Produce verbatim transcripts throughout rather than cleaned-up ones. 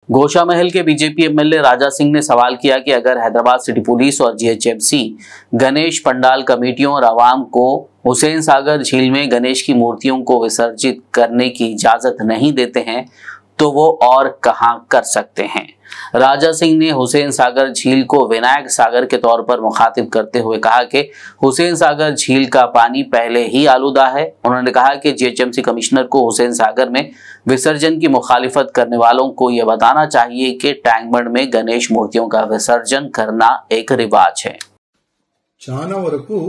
गोशामहल के BJP MLA Raja Singh ने सवाल किया कि अगर हैदराबाद सिटी पुलिस और जीएचएमसी गणेश पंडाल कमेटियों और आवाम को हुसैन सागर झील में गणेश की मूर्तियों को विसर्जित करने की इजाजत नहीं देते हैं तो वो और कहां कर सकते हैं। राजा सिंह ने हुसैन सागर झील को विनायक सागर के तौर पर मुखातिब करते हुए कहा कि हुसैन सागर झील का पानी पहले ही आलूदा है। उन्होंने कहा कि जीएचएमसी कमिश्नर को हुसैन सागर में विसर्जन की मुखालिफत करने वालों को यह बताना चाहिए कि टैंक बंड में गणेश मूर्तियों का विसर्जन करना एक रिवाज है। చాలా వరకు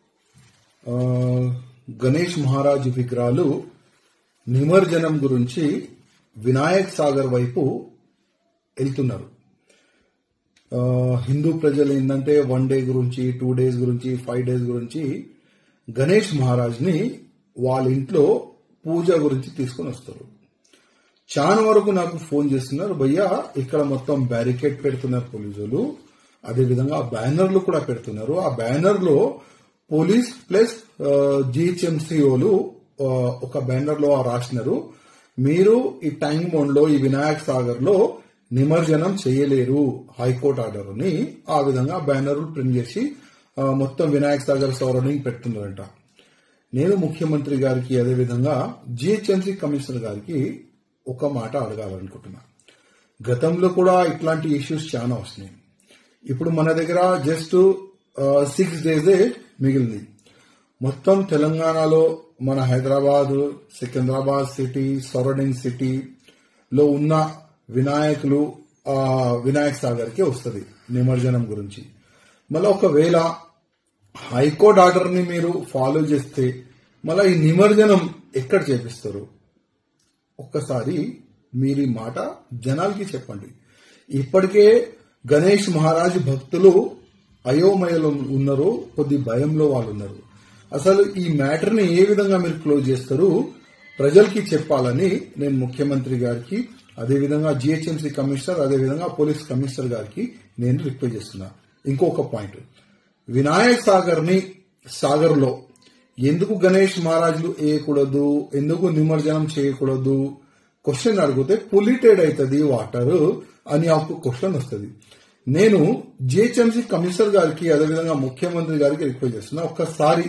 గణేష్ మహారాజ్ విగ్రహాలు నిమజ్జనం గురించి వినాయక్ సాగర్ వైపు వెళ్తున్నారు। హిందూ ప్రజలు ఏంటంటే వన్ డే గురించి టూ డేస్ గురించి ఫైవ్ డేస్ గురించి గణేష్ మహారాజ్ ని వాళ్ళ ఇంట్లో పూజ గురించి తీసుకొని వస్తారు। చాలా వరకు నాకు ఫోన్ చేస్తున్నారు, భయ్యా ఇక్కడ మొత్తం బ్యారికేడ్ పెడుతున్నారు పోలీసులు, అదేవిధంగా బ్యానర్లు కూడా పెడుతున్నారు। ఆ బ్యానర్ లో పోలీస్ ప్లస్ జీహెచ్ఎంసీ వాళ్ళు ఒక బ్యానర్ లో రాసినారు, మీరు ఈ ట్యాంక్ బండ్ లో ఈ వినాయక్ సాగర్ లో నిమజ్జనం చేయలేరు, హైకోర్టు ఆర్డర్ అని ఆ విధంగా బ్యానర్లు ప్రింట్ చేసి మొత్తం వినాయక్ సాగర్ సరౌండింగ్ పెడుతున్నారంట। నేను ముఖ్యమంత్రి గారికి అదేవిధంగా జీహెచ్ఎంసీ కమిషనర్ గారికి ఒక మాట అడగాలనుకుంటున్నా। గతంలో కూడా ఇట్లాంటి ఇష్యూస్ చాలా వస్తున్నాయి। ఇప్పుడు మన దగ్గర జస్ట్ సిక్స్ డేసే మిగిలింది। మొత్తం తెలంగాణలో మన హైదరాబాద్, సికింద్రాబాద్ సిటీ, సరౌండింగ్ సిటీలో ఉన్న వినాయకులు వినాయక్ సాగర్ కి వస్తుంది నిమజ్జనం గురించి। మళ్ళీ ఒకవేళ హైకోర్టు ఆర్డర్ ని మీరు ఫాలో చేస్తే మళ్ళీ ఈ నిమజ్జనం ఎక్కడ చేపిస్తారు? ఒక్కసారి మీరు ఈ మాట జనాలకి చెప్పండి। ఇప్పటికే గణేష్ మహారాజ్ భక్తులు అయోమయంలో ఉన్నారు, కొద్ది భయంలో వాళ్ళు ఉన్నారు। అసలు ఈ మ్యాటర్ ని ఏ విధంగా మీరు క్లోజ్ చేస్తారు ప్రజలకి చెప్పాలని నేను ముఖ్యమంత్రి గారికి అదేవిధంగా జీహెచ్ఎంసీ కమిషనర్ అదేవిధంగా పోలీస్ కమిషనర్ గారికి నేను రిక్వెస్ట్ చేస్తున్నా। ఇంకొక పాయింట్, వినాయక్ సాగర్ ని సాగర్ లో ఎందుకు గణేష్ మహారాజులు వేయకూడదు, ఎందుకు నిమజ్జనం చేయకూడదు క్వశ్చన్ అడిగితే పొల్యూటెడ్ అవుతుంది వాటర్ అని ఒక క్వశ్చన్ వస్తుంది। నేను జీహెచ్ఎంసీ కమిషనర్ గారికి అదేవిధంగా ముఖ్యమంత్రి గారికి రిక్వెస్ట్ చేస్తున్నా, ఒక్కసారి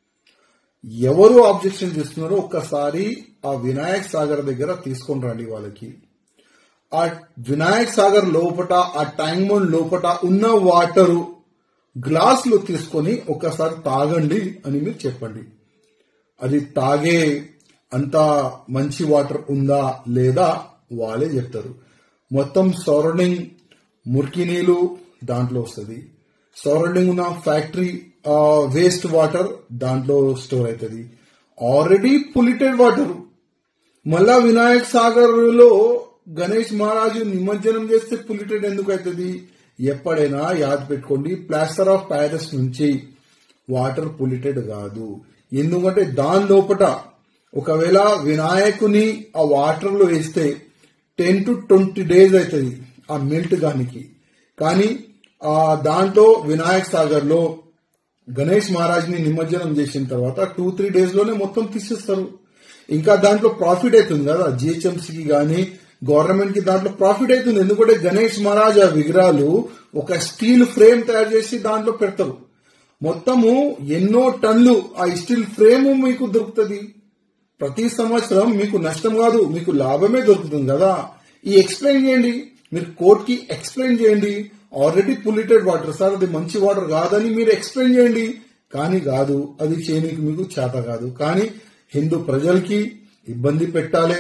ఎవరు ఆబ్జెక్షన్ చేస్తున్నారో ఒక్కసారి ఆ వినాయక్ సాగర్ దగ్గర తీసుకొని రండి వాళ్ళకి। ఆ వినాయక్ సాగర్ లోపట ఆ ట్యాంక్ బండ్ లోపట ఉన్న వాటర్ గ్లాసులు తీసుకొని ఒక్కసారి తాగండి అని మీరు చెప్పండి। అది తాగే అంత మంచి వాటర్ ఉందా లేదా వాళ్ళే చెప్తారు। మొత్తం సరౌండింగ్ మురికి నీళ్లు దాంట్లో వస్తుంది, సరౌండింగ్ ఉన్న ఫ్యాక్టరీ వేస్ట్ వాటర్ దాంట్లో స్టోర్ అవుతుంది, ఆల్రెడీ పొల్యూటెడ్ వాటర్। మళ్ళా వినాయక్ సాగర్ లో గణేష్ మహారాజు నిమజ్జనం చేస్తే పొల్యూటెడ్ ఎందుకు అవుతుంది? ఎప్పుడైనా యాద్ పెట్టుకోండి, ప్లాస్టర్ ఆఫ్ ప్యారిస్ నుంచి వాటర్ పొల్యూటెడ్ కాదు। ఎందుకంటే దాని లోపల ఒకవేళ వినాయకుని ఆ వాటర్ లో వేస్తే టెన్ టు ట్వంటీ డేస్ అవుతుంది ఆ మెల్ట్ గానికి, కానీ ఆ దాంట్లో వినాయక్ సాగర్ లో గణేష్ మహారాజ్ ని నిమజ్జనం చేసిన తర్వాత టూ త్రీ డేస్ లోనే మొత్తం తీసేస్తారు। ఇంకా దాంట్లో ప్రాఫిట్ అవుతుంది కదా జిహెచ్ఎంసీకి గానీ గవర్నమెంట్ కి దాంట్లో ప్రాఫిట్ అవుతుంది। ఎందుకంటే గణేష్ మహారాజ్ ఆ విగ్రహాలు ఒక స్టీల్ ఫ్రేమ్ తయారు చేసి దాంట్లో పెడతారు, మొత్తము ఎన్నో టన్లు ఆ స్టీల్ ఫ్రేమ్ మీకు దొరుకుతుంది। ప్రతి సంవత్సరం మీకు నష్టం కాదు, మీకు లాభమే దొరుకుతుంది కదా। ఈ ఎక్స్ప్లెయిన్ చేయండి, మీరు కోర్ట్ కి ఎక్స్ప్లెయిన్ చేయండి, ఆల్రెడీ పొల్యూటెడ్ వాటర్ సార్ అది మంచి వాటర్ కాదని మీరు ఎక్స్ప్లెయిన్ చేయండి। కానీ కాదు, అది చేయడానికి మీకు చేత కాదు, కానీ హిందూ ప్రజలకి ఇబ్బంది పెట్టాలి,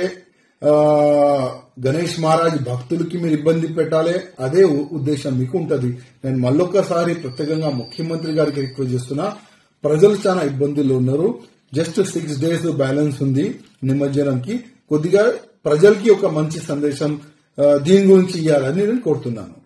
గణేష్ మహారాజ్ భక్తులకి మీరు ఇబ్బంది పెట్టాలి, అదే ఉద్దేశం మీకు ఉంటది। నేను మళ్ళొక్కసారి ప్రత్యేకంగా ముఖ్యమంత్రి గారికి రిక్వెస్ట్ చేస్తున్నా, ప్రజలు చాలా ఇబ్బందులు ఉన్నారు, జస్ట్ సిక్స్ డేస్ బ్యాలెన్స్ ఉంది నిమజ్జనంకి, కొద్దిగా ప్రజలకి ఒక మంచి సందేశం దీని గురించి ఇవ్వాలని నేను కోరుతున్నాను।